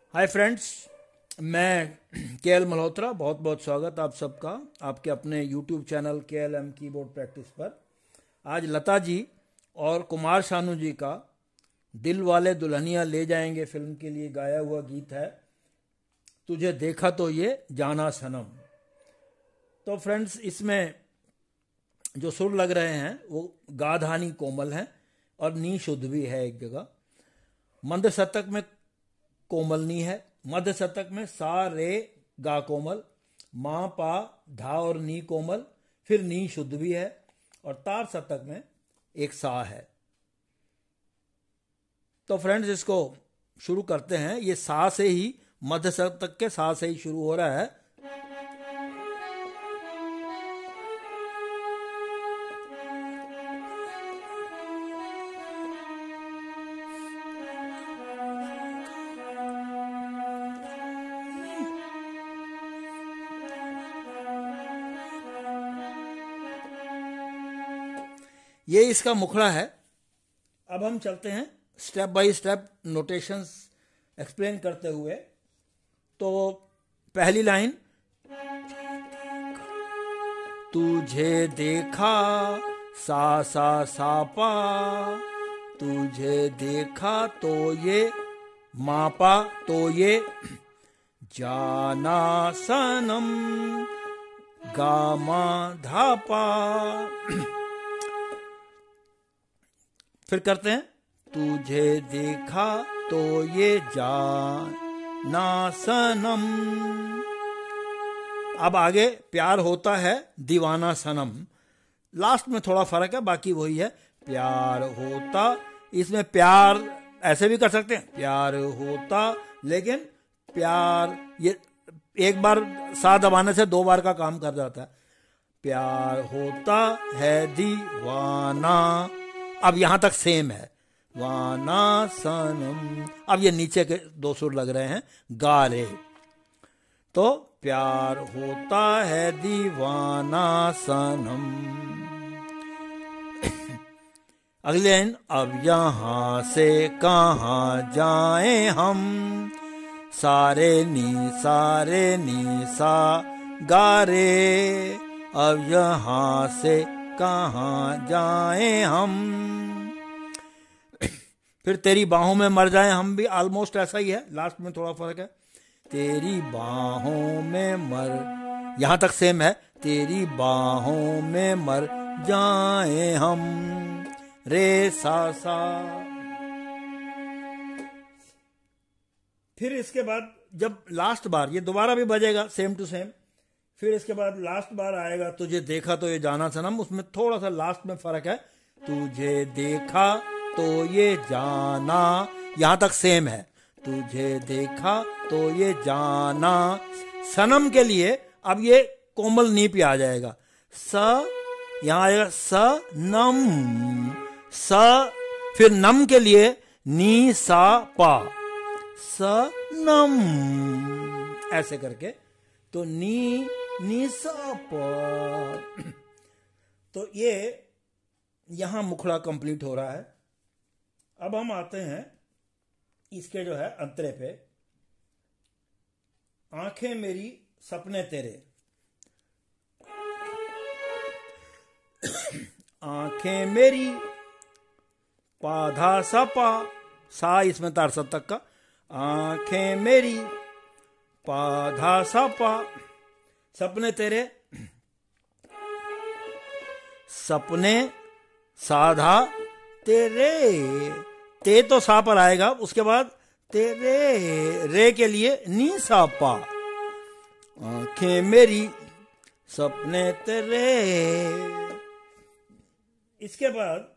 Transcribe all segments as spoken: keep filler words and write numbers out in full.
Hi friends, मैं के L Malhotra. बहुत बहुत स्वागत आप सबका आपके अपने यूट्यूब चैनल के एल एम कीबोर्ड प्रैक्टिस पर। आज लता जी और कुमार शानू जी का दिल वाले दुल्हनिया ले जाएंगे फिल्म के लिए गाया हुआ गीत है तुझे देखा तो ये जाना सनम। तो फ्रेंड्स, इसमें जो सुर लग रहे हैं वो गा धानी कोमल हैं और नी शुद्ध भी है। एक जगह मंद शतक में कोमल नी है, मध्य शतक में सा रे गा कोमल, मा पा धा और नी कोमल, फिर नी शुद्ध भी है, और तार शतक में एक सा है। तो फ्रेंड्स, इसको शुरू करते हैं। ये सा से ही, मध्य शतक के सा से ही शुरू हो रहा है। ये इसका मुखड़ा है। अब हम चलते हैं step by step notations explain करते हुए। तो पहली लाइन, तुझे देखा सा सा सा पा, तुझे देखा तो ये मापा तो ये जाना सनम गामा धापा। फिर करते हैं, तुझे देखा तो ये जाना सनम। अब आगे प्यार होता है दीवाना सनम। लास्ट में थोड़ा फर्क है, बाकी वही है। प्यार होता, इसमें प्यार ऐसे भी कर सकते हैं, प्यार होता, लेकिन प्यार ये एक बार सा दबाने से दो बार का काम कर जाता है। प्यार होता है दीवाना, अब यहां तक सेम है, वाना सनम। अब ये नीचे के दो सुर लग रहे हैं गा रे। तो प्यार होता है दीवाना सनम। अगली लाइन, अब यहां से कहां जाएं हम, सारे नी सारे नी सा गा रे। अब यहां से कहां जाएं हम, फिर तेरी बाहों में मर जाएं हम, भी ऑलमोस्ट ऐसा ही है, लास्ट में थोड़ा फर्क है। तेरी बाहों में मर, यहां तक सेम है, तेरी बाहों में मर जाएं हम, रे सा सा। फिर इसके बाद जब लास्ट बार ये दोबारा भी बजेगा सेम टू सेम, फिर इसके बाद लास्ट बार आएगा तुझे देखा तो ये जाना सनम। उसमें थोड़ा सा लास्ट में फर्क है, तुझे देखा तो ये जाना, यहां तक सेम है, तुझे देखा तो ये जाना सनम। के लिए अब ये कोमल नी पे आ जाएगा, स यहां आएगा स नम, स फिर नम के लिए नी सा पा, स नम, ऐसे करके। तो नी नी सा पा। तो ये यहां मुखड़ा कंप्लीट हो रहा है। अब हम आते हैं इसके जो है अंतरे पे। आंखें मेरी सपने तेरे, आंखें मेरी पाधा सा पा, सा इसमें तार सप्तक का, आंखें मेरी पाधा सा पा, सपने तेरे, सपने साधा तेरे, ते तो सा पर आएगा, उसके बाद तेरे, रे के लिए नी सा पा, आंखें मेरी सपने तेरे। इसके बाद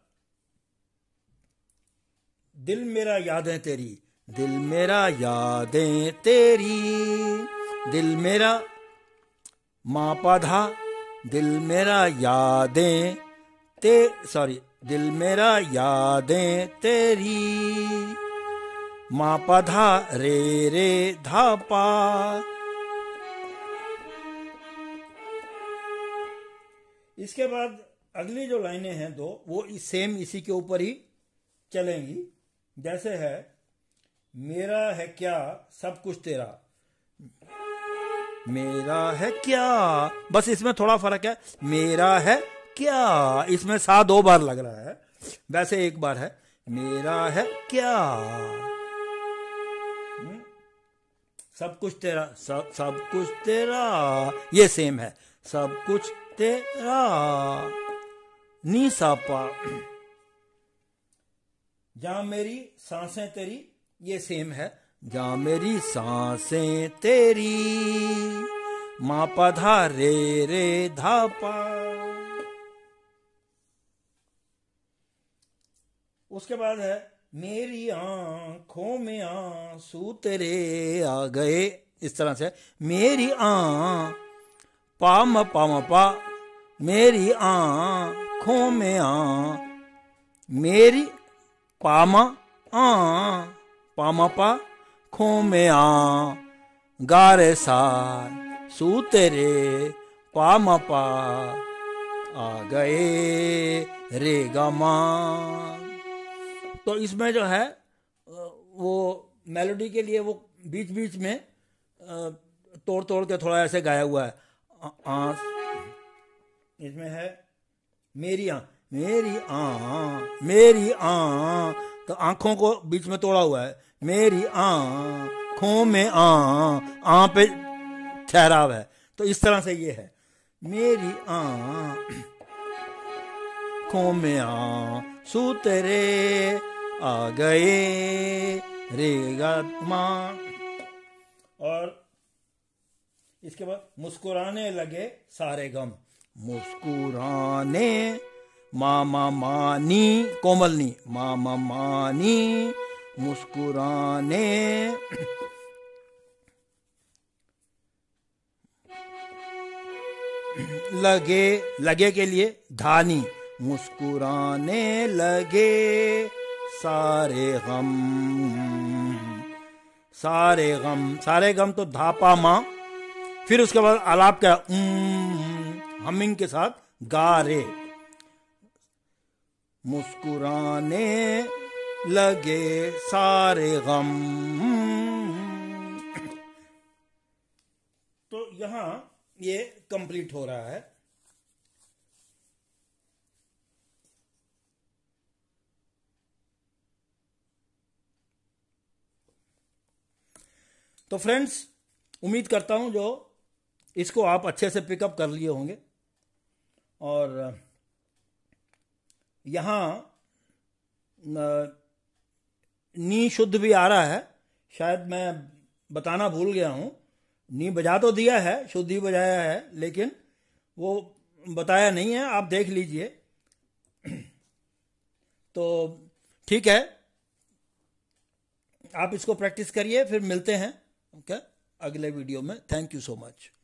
दिल मेरा यादें तेरी, दिल मेरा यादें तेरी, दिल मेरा मा पा धा, दिल मेरा यादें ते सॉरी दिल मेरा यादें तेरी, मा पा धा रे रे धा पा। इसके बाद अगली जो लाइनें हैं दो, वो सेम इसी के ऊपर ही चलेंगी। जैसे है, मेरा है क्या सब कुछ तेरा, मेरा है क्या, बस इसमें थोड़ा फर्क है। मेरा है क्या, इसमें सा दो बार लग रहा है, वैसे एक बार है। मेरा है क्या, सब कुछ तेरा, सब सब कुछ तेरा, ये सेम है। सब कुछ तेरा, नी सा पा। जहां मेरी सांसें तेरी, ये सेम है। जहां मेरी सांसें तेरी, मा पा धा रे रे धा पा। उसके बाद है मेरी आंखों में आंसू तेरे आ गए, इस तरह से। मेरी आं पा म पा म पा, मेरी आंखों में आ, मेरी पा म आ पा म पा, खो में आ गारे सा सू तेरे पा म पा आ गए रे गा मा। तो इसमें जो है वो मेलोडी के लिए वो बीच बीच में तोड़ तोड़ के थोड़ा ऐसे गाया हुआ है। आ, आ, इसमें है मेरी आ, मेरी आ, मेरी आ, तो आंखों को बीच में तोड़ा हुआ है। मेरी आंखों में आ, आ पे ठहराव है। तो इस तरह से ये है, मेरी आंखों में आ सू तेरे आ गए रे गा मा। और इसके बाद मुस्कुराने लगे सारे गम, मुस्कुराने मा मा मानी कोमलनी, मा मा मानी मुस्कुराने लगे, लगे के लिए धानी, मुस्कुराने लगे सारे गम, सारे गम, सारे गम तो धापा माँ। फिर उसके बाद आलाप का हमिंग के साथ गा रे, मुस्कुराने लगे सारे गम। तो यहां ये कंप्लीट हो रहा है। तो फ्रेंड्स, उम्मीद करता हूं जो इसको आप अच्छे से पिकअप कर लिए होंगे। और यहां नी शुद्ध भी आ रहा है, शायद मैं बताना भूल गया हूं। नी बजा तो दिया है, शुद्ध ही बजाया है, लेकिन वो बताया नहीं है, आप देख लीजिए। तो ठीक है, आप इसको प्रैक्टिस करिए, फिर मिलते हैं ओके अगले वीडियो में। Thank you so much.